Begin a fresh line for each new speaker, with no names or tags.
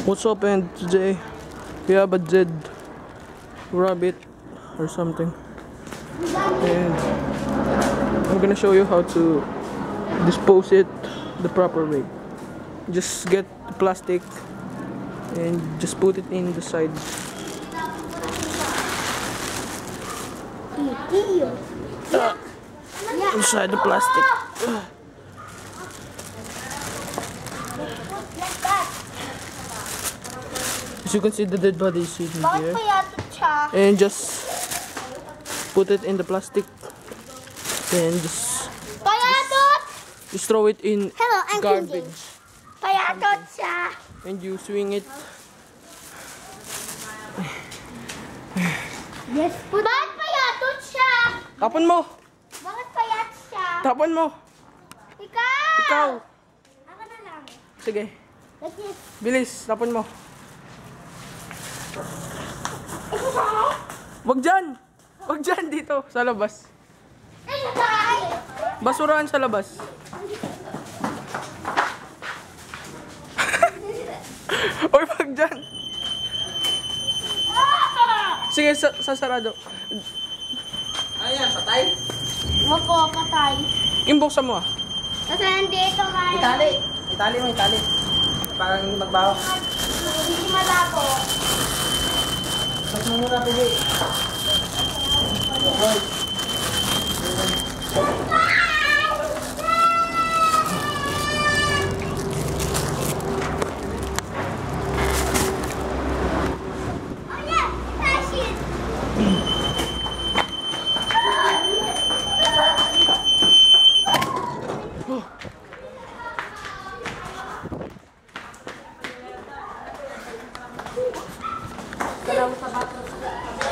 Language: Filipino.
What's up, and today we have a dead rabbit or something, and I'm gonna show you how to dispose it the proper way. Just get the plastic and just put it in the side. Inside the plastic. As you can see, the dead body is sitting here. And just put it in the plastic. Then just throw it in garbage. And you swing it.
Yes, bakit payatot siya?
Tapon mo!
Bakit payat siya?
Tapon mo! Ikaw!
Ako na lang.
Sige.
Like this.
Bilis, tapon mo. Wag dyan! Wag dyan, dito, sa labas. Basurahan sa labas. Uy, wag dyan! Sige, sasarado.
Ayan, patay.
Wako, patay.
Imbuksan mo ah.
Kasi nandito kayo.
Itali. Itali mo, itali. Parang hindi magbaho.
Hindi malabo.
Mas mo muna, pili. Okay.
Dalawa sa bato.